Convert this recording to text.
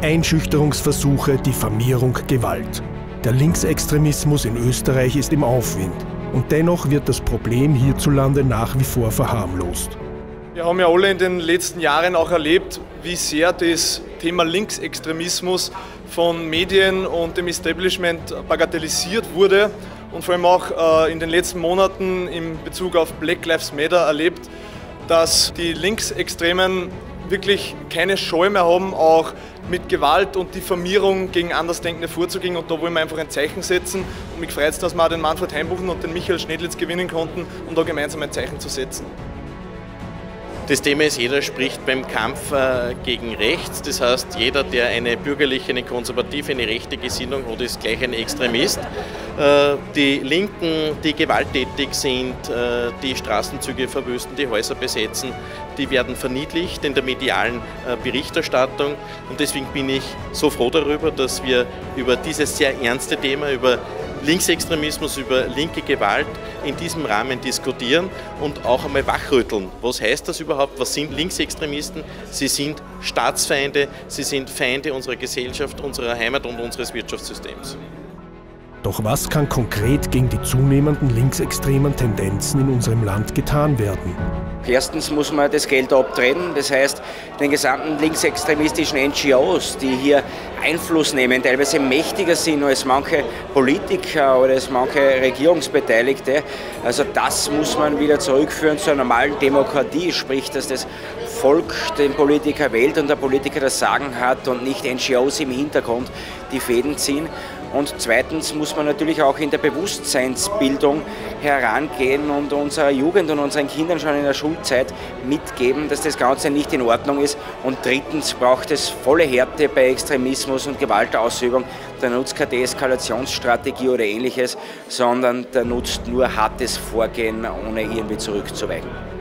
Einschüchterungsversuche, Diffamierung, Gewalt. Der Linksextremismus in Österreich ist im Aufwind. Und dennoch wird das Problem hierzulande nach wie vor verharmlost. Wir haben ja alle in den letzten Jahren auch erlebt, wie sehr das Thema Linksextremismus von Medien und dem Establishment bagatellisiert wurde und vor allem auch in den letzten Monaten in Bezug auf Black Lives Matter erlebt, dass die Linksextremen wirklich keine Scheu mehr haben, auch mit Gewalt und Diffamierung gegen Andersdenkende vorzugehen, und da wollen wir einfach ein Zeichen setzen, und mich freut es, dass wir auch den Manfred Heimbuchen und den Michael Schnedlitz gewinnen konnten, um da gemeinsam ein Zeichen zu setzen. Das Thema ist, jeder spricht beim Kampf gegen rechts. Das heißt, jeder, der eine bürgerliche, eine konservative, eine rechte Gesinnung hat, ist gleich ein Extremist. Die Linken, die gewalttätig sind, die Straßenzüge verwüsten, die Häuser besetzen, die werden verniedlicht in der medialen Berichterstattung. Und deswegen bin ich so froh darüber, dass wir über dieses sehr ernste Thema, über Linksextremismus, über linke Gewalt in diesem Rahmen diskutieren und auch einmal wachrütteln. Was heißt das überhaupt? Was sind Linksextremisten? Sie sind Staatsfeinde, sie sind Feinde unserer Gesellschaft, unserer Heimat und unseres Wirtschaftssystems. Doch was kann konkret gegen die zunehmenden linksextremen Tendenzen in unserem Land getan werden? Erstens muss man das Geld abtrennen, das heißt, den gesamten linksextremistischen NGOs, die hier Einfluss nehmen, teilweise mächtiger sind als manche Politiker oder als manche Regierungsbeteiligte. Also das muss man wieder zurückführen zur normalen Demokratie, sprich, dass das Volk den Politiker wählt und der Politiker das Sagen hat und nicht NGOs im Hintergrund die Fäden ziehen. Und zweitens muss man natürlich auch in der Bewusstseinsbildung herangehen und unserer Jugend und unseren Kindern schon in der Schulzeit mitgeben, dass das Ganze nicht in Ordnung ist. Und drittens braucht es volle Härte bei Extremismus und Gewaltausübung. Da nutzt keine Deeskalationsstrategie oder Ähnliches, sondern da nutzt nur hartes Vorgehen, ohne irgendwie zurückzuweichen.